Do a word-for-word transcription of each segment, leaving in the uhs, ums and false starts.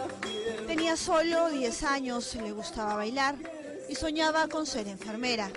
Tenía solo diez años, le gustaba bailar y soñaba con ser enfermera.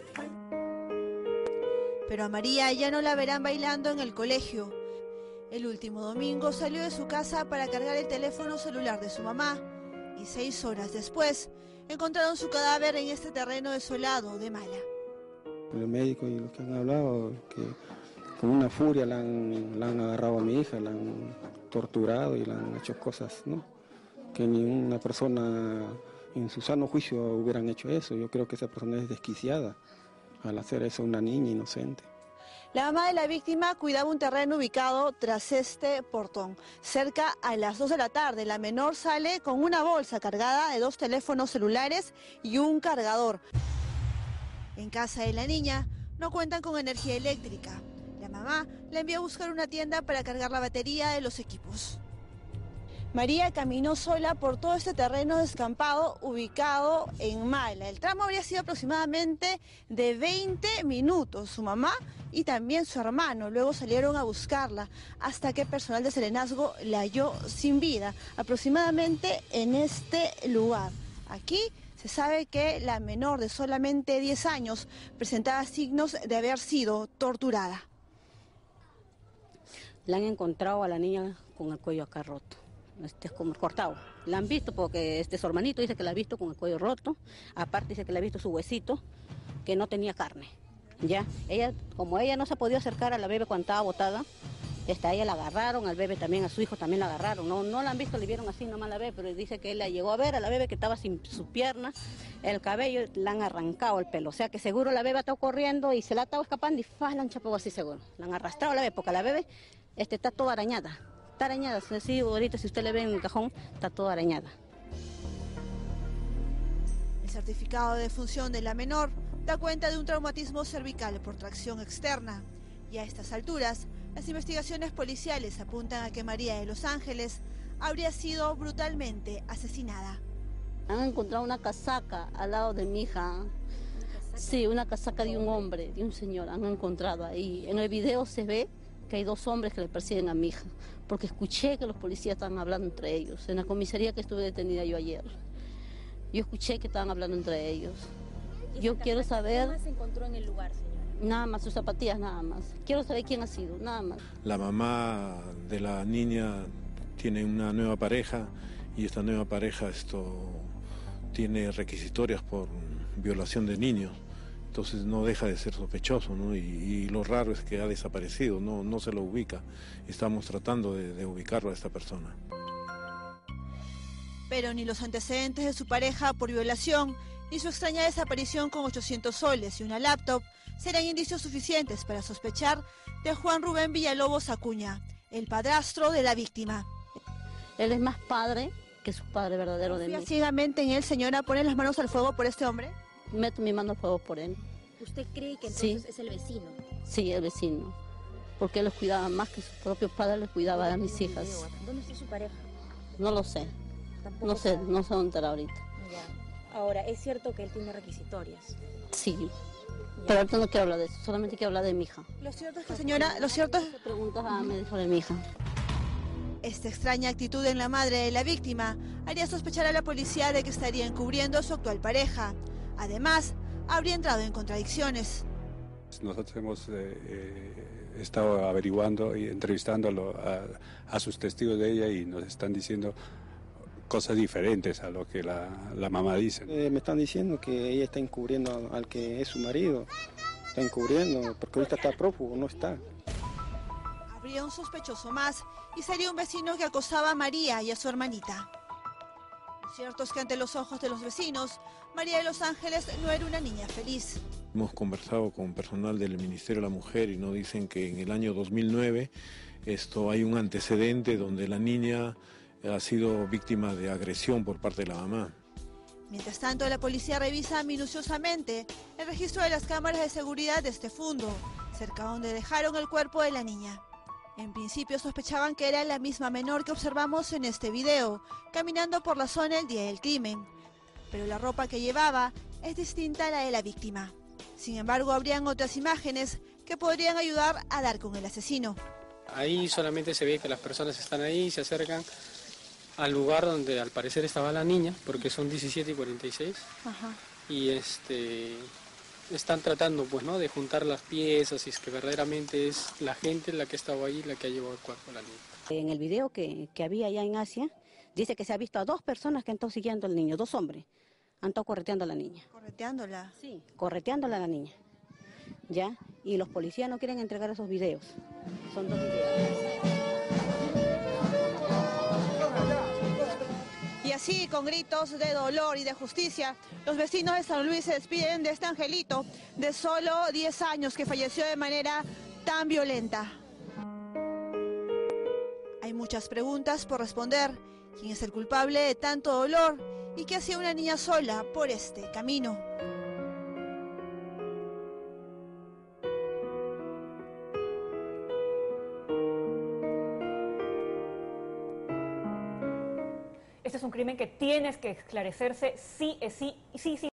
Pero a María ya no la verán bailando en el colegio. El último domingo salió de su casa para cargar el teléfono celular de su mamá y seis horas después encontraron su cadáver en este terreno desolado de Mala. El médico y los que han hablado, que con una furia la han, la han agarrado a mi hija, la han torturado y le han hecho cosas, ¿no? Que ni una persona en su sano juicio hubieran hecho eso. Yo creo que esa persona es desquiciada al hacer eso a una niña inocente. La mamá de la víctima cuidaba un terreno ubicado tras este portón. Cerca a las dos de la tarde, la menor sale con una bolsa cargada de dos teléfonos celulares y un cargador. En casa de la niña no cuentan con energía eléctrica. La mamá la envió a buscar una tienda para cargar la batería de los equipos. María caminó sola por todo este terreno descampado ubicado en Mala. El tramo habría sido aproximadamente de veinte minutos. Su mamá y también su hermano luego salieron a buscarla hasta que personal de Serenazgo la halló sin vida, aproximadamente en este lugar. Aquí se sabe que la menor de solamente diez años presentaba signos de haber sido torturada. La han encontrado a la niña con el cuello acá roto. Este es como cortado. La han visto porque este su hermanito dice que la ha visto con el cuello roto. Aparte dice que le ha visto su huesito, que no tenía carne. Ya, ella, como ella no se ha podido acercar a la bebé cuando estaba botada, esta, a ella la agarraron, al bebé también, a su hijo también la agarraron. No, no la han visto, le vieron así nomás a la bebé, pero dice que él la llegó a ver a la bebé que estaba sin su pierna, el cabello, le han arrancado el pelo. O sea que seguro la bebé ha estado corriendo y se la ha estado escapando y ¡faz! La han chapado así seguro. La han arrastrado a la bebé porque la bebé este, está toda arañada. Está arañada, sí, ahorita si usted le ve en el cajón, está toda arañada. El certificado de defunción de la menor da cuenta de un traumatismo cervical por tracción externa. Y a estas alturas, las investigaciones policiales apuntan a que María de Los Ángeles habría sido brutalmente asesinada. Han encontrado una casaca al lado de mi hija. Sí, una casaca de un hombre, de un señor, han encontrado ahí. En el video se ve que hay dos hombres que le persiguen a mi hija, porque escuché que los policías estaban hablando entre ellos, en la comisaría que estuve detenida yo ayer. Yo escuché que estaban hablando entre ellos. Yo quiero saber... ¿Qué más se encontró en el lugar, señora? Nada más, sus zapatillas, nada más. Quiero saber quién ha sido, nada más. La mamá de la niña tiene una nueva pareja y esta nueva pareja esto tiene requisitorias por violación de niños. Entonces no deja de ser sospechoso, ¿no? Y, y lo raro es que ha desaparecido, no, no se lo ubica. Estamos tratando de, de ubicarlo a esta persona. Pero ni los antecedentes de su pareja por violación, ni su extraña desaparición con ochocientos soles y una laptop serán indicios suficientes para sospechar de Juan Rubén Villalobos Acuña, el padrastro de la víctima. Él es más padre que su padre verdadero de mí. ¿Confía ciegamente en él, señora, pone las manos al fuego por este hombre? Meto mi mano al fuego por él. ¿Usted cree que entonces Sí. es el vecino? Sí, el vecino. Porque él los cuidaba más que su propio padre les cuidaba a mis hijas. ¿Dónde está su pareja? No lo sé. Tampoco No sé, sabe. no sé dónde estará ahorita. Ya. Ahora, es cierto que él tiene requisitorias. Sí. Pero ahorita no quiero hablar de eso, solamente quiero hablar de mi hija. Lo cierto es que, señora, lo cierto es... ¿Qué preguntas a mí sobre mi hija? Esta extraña actitud en la madre de la víctima haría sospechar a la policía de que estaría encubriendo a su actual pareja. Además, habría entrado en contradicciones. Nosotros hemos eh, eh, estado averiguando y entrevistando a, lo, a, a sus testigos de ella y nos están diciendo cosas diferentes a lo que la, la mamá dice. Eh, me están diciendo que ella está encubriendo al que es su marido, está encubriendo porque ahorita está prófugo, no está. Habría un sospechoso más y sería un vecino que acosaba a María y a su hermanita. Lo cierto es que ante los ojos de los vecinos, María de Los Ángeles no era una niña feliz. Hemos conversado con personal del Ministerio de la Mujer y nos dicen que en el año dos mil nueve esto, hay un antecedente donde la niña ha sido víctima de agresión por parte de la mamá. Mientras tanto, la policía revisa minuciosamente el registro de las cámaras de seguridad de este fundo, cerca donde dejaron el cuerpo de la niña. En principio sospechaban que era la misma menor que observamos en este video, caminando por la zona el día del crimen. Pero la ropa que llevaba es distinta a la de la víctima. Sin embargo, habrían otras imágenes que podrían ayudar a dar con el asesino. Ahí solamente se ve que las personas están ahí, se acercan al lugar donde al parecer estaba la niña, porque son diecisiete y cuarenta y seis. Ajá. Y este están tratando pues no de juntar las piezas y es que verdaderamente es la gente la que estaba ahí la que ha llevado el cuerpo a la niña. En el video que, que había allá en Asia, dice que se ha visto a dos personas que han estado siguiendo al niño, dos hombres, han estado correteando a la niña. ¿Correteándola? Sí, correteándola a la niña, ¿ya? Y los policías no quieren entregar esos videos, son dos videos. Y así, con gritos de dolor y de justicia, los vecinos de San Luis se despiden de este angelito de solo diez años que falleció de manera tan violenta. Hay muchas preguntas por responder. ¿Quién es el culpable de tanto dolor? ¿Y qué hacía una niña sola por este camino? Este es un crimen que tienes que esclarecerse sí, sí, sí, sí.